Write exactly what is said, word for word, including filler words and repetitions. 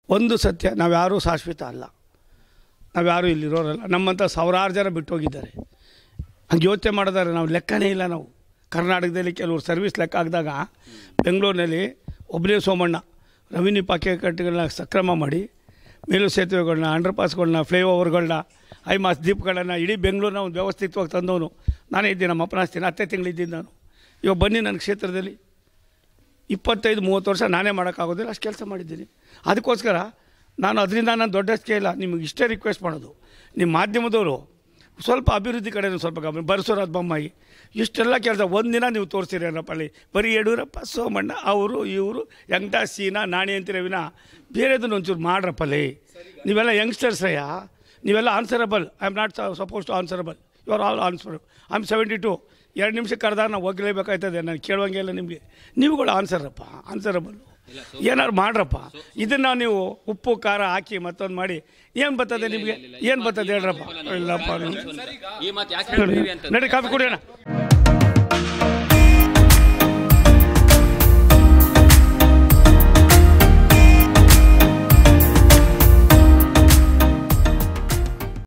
ಒಂದು ಸತ್ಯ, ನಾವು ಯಾರೂ ಶಾಶ್ವತ ಅಲ್ಲ, ನಾವು ಯಾರೂ ಇಲ್ಲಿರೋರಲ್ಲ. ನಮ್ಮಂಥ ಸಾವಿರಾರು ಜನ ಬಿಟ್ಟು ಹೋಗಿದ್ದಾರೆ. ಹಂಗೆ ಯೋಚನೆ ಮಾಡಿದಾರೆ, ನಾವು ಲೆಕ್ಕನೇ ಇಲ್ಲ. ನಾವು ಕರ್ನಾಟಕದಲ್ಲಿ ಕೆಲವರು ಸರ್ವಿಸ್ ಲೆಕ್ಕ ಹಾಕಿದಾಗ ಬೆಂಗಳೂರಿನಲ್ಲಿ ಒಬ್ಬನೇ ಸೋಮಣ್ಣ ರೆವಿನ್ಯೂ ಪಾಕೆಟ್ಗಳನ್ನ ಸಕ್ರಮ ಮಾಡಿ ಮೇಲು ಸೇತುವೆಗಳನ್ನ, ಅಂಡರ್ ಪಾಸ್ಗಳನ್ನ, ಫ್ಲೈ ಓವರ್ಗಳನ್ನ, ಐಮಾಸ್ ದೀಪಗಳನ್ನ ಇಡೀ ಬೆಂಗಳೂರನ್ನ ಒಂದು ವ್ಯವಸ್ಥಿತವಾಗಿ ತಂದವನು ನಾನೇ ಇದ್ದೀನಿ. ನಮ್ಮ ಅಪ್ಪನ ಆಸ್ತಿನ ಹತ್ತೇ ತಿಂಗಳಿದ್ದೀನಿ ನಾನು. ಇವಾಗ ಬನ್ನಿ ನನ್ನ ಕ್ಷೇತ್ರದಲ್ಲಿ ಇಪ್ಪತ್ತೈದು ಮೂವತ್ತು ವರ್ಷ ನಾನೇ ಮಾಡೋಕ್ಕಾಗೋದಿಲ್ಲ, ಅಷ್ಟು ಕೆಲಸ ಮಾಡಿದ್ದೀನಿ. ಅದಕ್ಕೋಸ್ಕರ ನಾನು ಅದರಿಂದ ನಾನು ದೊಡ್ಡಷ್ಟೇ ಇಲ್ಲ. ನಿಮಗೆ ಇಷ್ಟೇ ರಿಕ್ವೆಸ್ಟ್ ಮಾಡೋದು, ನಿಮ್ಮ ಮಾಧ್ಯಮದವರು ಸ್ವಲ್ಪ ಅಭಿವೃದ್ಧಿ ಕಡೆಯೂ ಸ್ವಲ್ಪ ಗಮನ. ಬಸವರಾಜ ಬೊಮ್ಮಾಯಿ ಇಷ್ಟೆಲ್ಲ ಕೆಲಸ ಒಂದಿನ ನೀವು ತೋರಿಸ್ತೀರಿ ಅನ್ನಪ್ಪಲ್ಲಿ. ಬರೀ ಯಡಿಯೂರಪ್ಪ, ಸೋಮಣ್ಣ, ಅವರು ಇವರು ಯಂಗ್ಟ ಸೀನಾ ನಾಣಿ ಅಂತೀರ ವಿನ ಬೇರೆದನ್ನು ಒಂಚೂರು ಮಾಡ್ರಪ್ಪಲ್ಲಿ. ನೀವೆಲ್ಲ ಯಂಗ್ಸ್ಟರ್ಸಯ್ಯ, ನೀವೆಲ್ಲ answerable. I am not suppose to answerable, you are all answerable. I am seventy two. ಎರಡು ನಿಮಿಷಕ್ಕೆ ಕರೆದಾಗ ನಾವು ಹೋಗಲೇಬೇಕಾಯ್ತದೆ, ನಾನು ಕೇಳುವಂಗೆ ಇಲ್ಲ ನಿಮಗೆ. ನೀವುಗಳು ಆನ್ಸರಪ್ಪ, ಆನ್ಸರಬಲ್ಲು. ಏನಾರು ಮಾಡ್ರಪ್ಪ. ಇದನ್ನು ನೀವು ಉಪ್ಪು ಖಾರ ಹಾಕಿ ಮತ್ತೊಂದು ಮಾಡಿ ಏನು ಬರ್ತದೆ ನಿಮಗೆ? ಏನು ಬರ್ತದೆ ಹೇಳ್ರಪ್ಪ. ಇಲ್ಲಪ್ಪ, ನಡಿ ಕಾಫಿ ಕುಡಿಯೋಣ.